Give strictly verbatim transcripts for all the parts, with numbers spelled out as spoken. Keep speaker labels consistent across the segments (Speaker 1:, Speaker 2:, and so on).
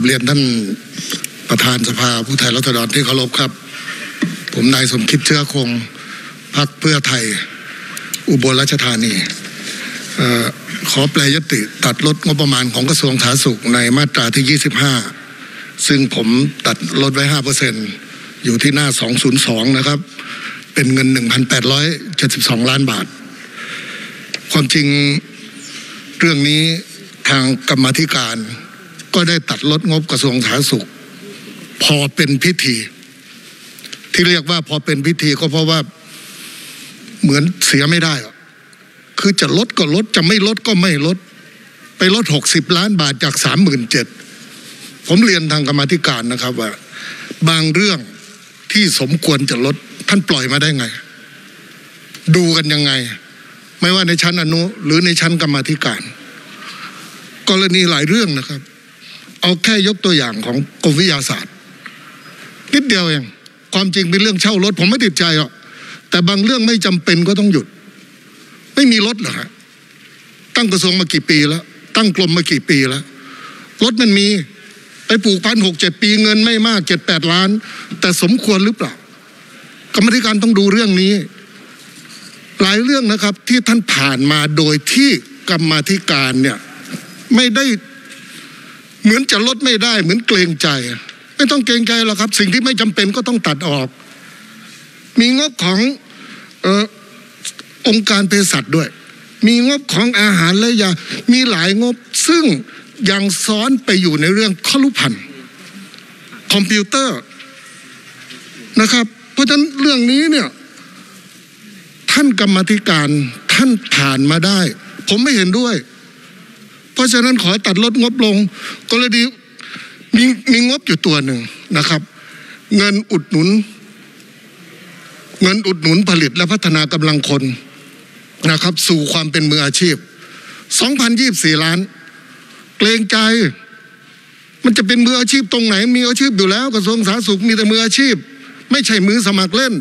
Speaker 1: บเรียนท่านประธานสภาผู้แทนราษฎรที่เคารพครับผมนายสมคิดเชื้อคงพรรคเพื่อไทยอุบลราชธานีขอแปลยติตัดลดงบประมาณของกระทรวงสาธารณสุขในมาตราที่ยี่สิบห้าซึ่งผมตัดลดไว้ ห้าเปอร์เซ็นต์ อยู่ที่หน้าสองศูนย์สองนะครับเป็นเงิน หนึ่งพันแปดร้อยเจ็ดสิบสอง ล้านบาทความจริงเรื่องนี้ทางกรรมาธิการก็ได้ตัดลดงบกระทรวงสาธารณสุขพอเป็นพิธีที่เรียกว่าพอเป็นพิธีก็เพราะว่าเหมือนเสียไม่ได้คือจะลดก็ลดจะไม่ลดก็ไม่ลดไปลดหกสิบล้านบาทจาก สามหมื่นเจ็ดพัน ผมเรียนทางกรรมาธิการนะครับว่าบางเรื่องที่สมควรจะลดท่านปล่อยมาได้ไงดูกันยังไงไม่ว่าในชั้นอนุหรือในชั้นกรรมาธิการกรณีหลายเรื่องนะครับเอาแค่ยกตัวอย่างของกรมวิทยาศาสตร์นิดเดียวเองความจริงเป็นเรื่องเช่ารถผมไม่ติดใจหรอกแต่บางเรื่องไม่จำเป็นก็ต้องหยุดไม่มีรถเหรอฮะตั้งกระทรวงมากี่ปีแล้วตั้งกรมมากี่ปีแล้วรถมันมีไปปลูกพันหกเจ็ดปีเงินไม่มากเจ็ดแปดล้านแต่สมควรหรือเปล่ากรรมธิการต้องดูเรื่องนี้หลายเรื่องนะครับที่ท่านผ่านมาโดยที่กรรมาธิการเนี่ยไม่ได้เหมือนจะลดไม่ได้เหมือนเกรงใจไม่ต้องเกรงใจหรอกครับสิ่งที่ไม่จำเป็นก็ต้องตัดออกมีงบของเอ่อองค์การเภสัชด้วยมีงบของอาหารและยามีหลายงบซึ่งยังซ้อนไปอยู่ในเรื่องคลุพันธ์คอมพิวเตอร์นะครับเพราะฉะนั้นเรื่องนี้เนี่ยท่านกรรมาธิการท่านผ่านมาได้ผมไม่เห็นด้วยเพราะฉะนั้นขอตัดลดงบลงกรณีมีมีงบอยู่ตัวหนึ่งนะครับเงินอุดหนุนเงินอุดหนุนผลิตและพัฒนากำลังคนนะครับสู่ความเป็นมืออาชีพ สองพันยี่สิบสี่ ล้านเกรงใจมันจะเป็นมืออาชีพตรงไหนมีอาชีพอยู่แล้วกระทรวงสาธารณสุขมีแต่มืออาชีพไม่ใช่มือสมัครเล่น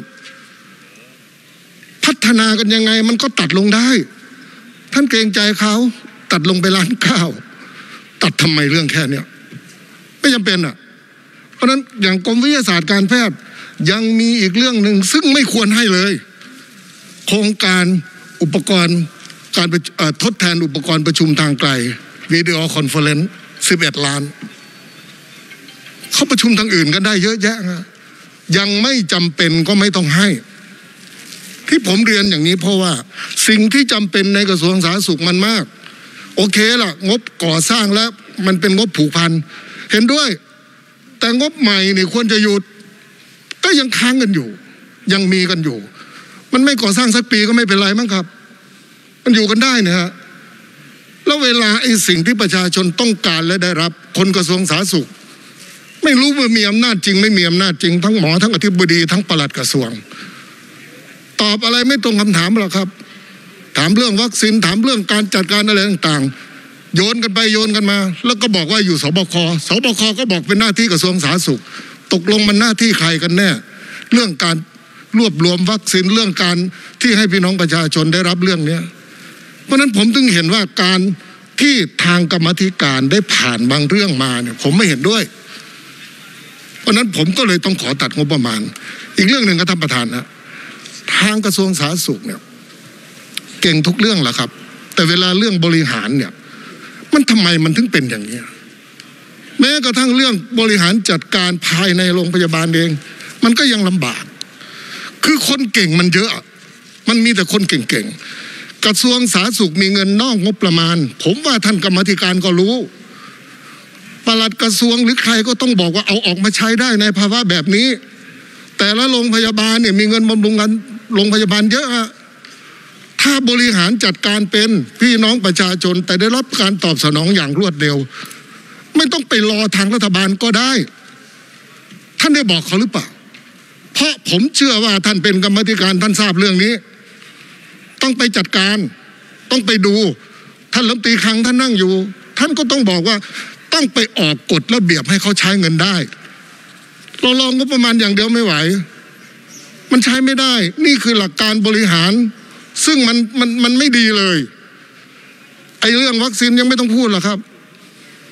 Speaker 1: พัฒนากันยังไงมันก็ตัดลงได้ท่านเกรงใจเขาตัดลงไปล้านเก้าตัดทำไมเรื่องแค่เนี้ยไม่จำเป็นอ่ะเพราะฉะนั้นอย่างกรมวิทยาศาสตร์การแพทย์ยังมีอีกเรื่องหนึ่งซึ่งไม่ควรให้เลยโครงการอุปกรณ์การทดแทนอุปกรณ์ประชุมทางไกลวิดีโอคอนเฟอเรนซ์สิบเอ็ดล้านเขาประชุมทางอื่นกันได้เยอะแยะนะยังไม่จำเป็นก็ไม่ต้องให้ที่ผมเรียนอย่างนี้เพราะว่าสิ่งที่จำเป็นในกระทรวงสาธารณสุขมันมากโอเคล่ะงบก่อสร้างแล้วมันเป็นงบผูกพันเห็นด้วยแต่งบใหม่นี่ควรจะหยุดก็ยังค้างกันอยู่ยังมีกันอยู่มันไม่ก่อสร้างสักปีก็ไม่เป็นไรมั้งครับมันอยู่กันได้นะฮะแล้วเวลาไอ้สิ่งที่ประชาชนต้องการและได้รับคนกระทรวงสาธารณสุขไม่รู้ว่ามีอำนาจจริงไม่มีอำนาจจริงทั้งหมอทั้งอธิบดีทั้งปลัดกระทรวงตอบอะไรไม่ตรงคำถามหรอกครับถามเรื่องวัคซีนถามเรื่องการจัดการอะไรต่างๆโยนกันไปโยนกันมาแล้วก็บอกว่าอยู่สบคสบคก็บอกเป็นหน้าที่กระทรวงสาธารณสุขตกลงมันหน้าที่ใครกันแน่เรื่องการรวบรวมวัคซีนเรื่องการที่ให้พี่น้องประชาชนได้รับเรื่องนี้เพราะนั้นผมถึงเห็นว่าการที่ทางกรรมาธิการได้ผ่านบางเรื่องมาเนี่ยผมไม่เห็นด้วยเพราะนั้นผมก็เลยต้องขอตัดงบประมาณอีกเรื่องหนึ่งครับท่านประธานนะทางกระทรวงสาธารณสุขเนี่ยเก่งทุกเรื่องแหละครับแต่เวลาเรื่องบริหารเนี่ยมันทำไมมันถึงเป็นอย่างนี้แม้กระทั่งเรื่องบริหารจัดการภายในโรงพยาบาลเองมันก็ยังลำบากคือคนเก่งมันเยอะมันมีแต่คนเก่งๆกระทรวงสาธารณสุขมีเงินนอกงบประมาณผมว่าท่านกรรมาธิการก็รู้ปลัดกระทรวงหรือใครก็ต้องบอกว่าเอาออกมาใช้ได้ในภาวะแบบนี้แต่ละโรงพยาบาลเนี่ยมีเงินบำรุงกันโรงพยาบาลเยอะถ้าบริหารจัดการเป็นพี่น้องประชาชนแต่ได้รับการตอบสนองอย่างรวดเร็วไม่ต้องไปรอทางรัฐบาลก็ได้ท่านได้บอกเขาหรือเปล่าเพราะผมเชื่อว่าท่านเป็นกรรมาธิการท่านทราบเรื่องนี้ต้องไปจัดการต้องไปดูท่านรัฐมนตรีคลังท่านนั่งอยู่ท่านก็ต้องบอกว่าต้องไปออกกฎระเบียบให้เขาใช้เงินได้เราลองงบประมาณอย่างเดียวไม่ไหวมันใช้ไม่ได้นี่คือหลักการบริหารซึ่งมันมันมันไม่ดีเลยไอ้เรื่องวัคซีนยังไม่ต้องพูดหรอกครับ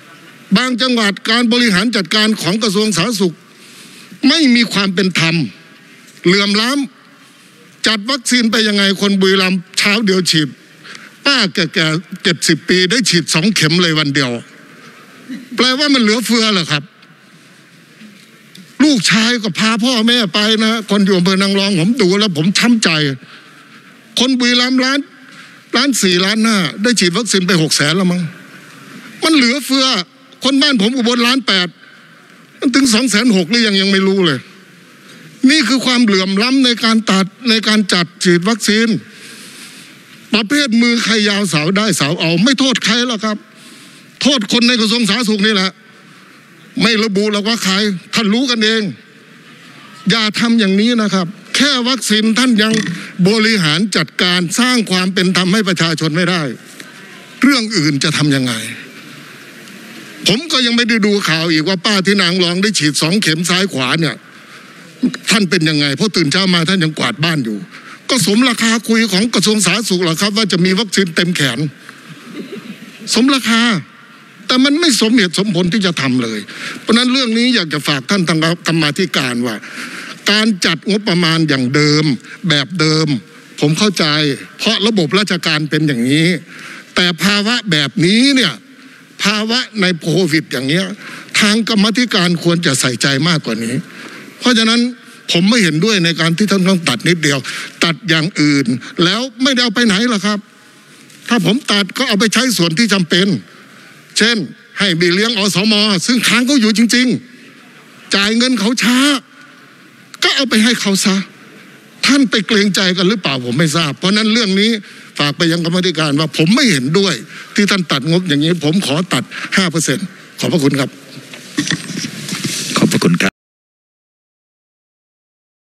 Speaker 1: บางจังหวัดการบริหารจัดการของกระทรวงสาธารณสุขไม่มีความเป็นธรรมเหลื่อมล้ำจัดวัคซีนไปยังไงคนบุรีรัมย์เช้าเดียวฉีดป้าแก่ๆเจ็ดสิบปีได้ฉีดสองเข็มเลยวันเดียวแปลว่ามันเหลือเฟือเหรอครับลูกชายก็พาพ่อแม่ไปนะคนอยู่อำเภอนางรองผมดูแล้วผมช้ำใจคนบุรีรัมย์ล้านล้านสี่ล้านห้าได้ฉีดวัคซีนไปหกแสนแล้วมั้งมันเหลือเฟือคนบ้านผมอุบลล้านแปดมันถึงสองแสนหกหรือยังยังไม่รู้เลยนี่คือความเหลื่อมล้ำในการตัดในการจัดฉีดวัคซีนประเภทมือใครยาวสาวได้สาวเอาไม่โทษใครหรอกครับโทษคนในกระทรวงสาธารณสุขนี่แหละไม่ระบุหรอกว่าใครท่านรู้กันเองอย่าทำอย่างนี้นะครับแค่วัคซีนท่านยังบริหารจัดการสร้างความเป็นธรรมให้ประชาชนไม่ได้เรื่องอื่นจะทำยังไงผมก็ยังไม่ได้ดูข่าวอีกว่าป้าที่นางรองได้ฉีดสองเข็มซ้ายขวาเนี่ยท่านเป็นยังไงเพราะตื่นเช้ามาท่านยังกวาดบ้านอยู่ก็สมราคาคุยของกระทรวงสาธารณสุขหรอครับว่าจะมีวัคซีนเต็มแขนสมราคาแต่มันไม่สมเหตุสมผลที่จะทำเลยเพราะนั้นเรื่องนี้อยากจะฝากท่านทางกรรมาธิการว่าการจัดงบประมาณอย่างเดิมแบบเดิมผมเข้าใจเพราะระบบราชการเป็นอย่างนี้แต่ภาวะแบบนี้เนี่ยภาวะในโควิดอย่างเนี้ยทางกรรมาธิการควรจะใส่ใจมากกว่านี้เพราะฉะนั้นผมไม่เห็นด้วยในการที่ท่านต้องตัดนิดเดียวตัดอย่างอื่นแล้วไม่ได้เอาไปไหนหรอกครับถ้าผมตัดก็เอาไปใช้ส่วนที่จำเป็นเช่นให้เบี้ยเลี้ยงอสม.ซึ่งค้างเขาอยู่จริงๆจ่ายเงินเขาช้าก็เอาไปให้เขาซะท่านไปเกรงใจกันหรือเปล่าผมไม่ทราบเพราะนั้นเรื่องนี้ฝากไปยังกรรมาธิการว่าผมไม่เห็นด้วยที่ท่านตัดงบอย่างนี้ผมขอตัด ห้าเปอร์เซ็นต์ ขอบพระคุณครับ
Speaker 2: ขอบพระคุณครับ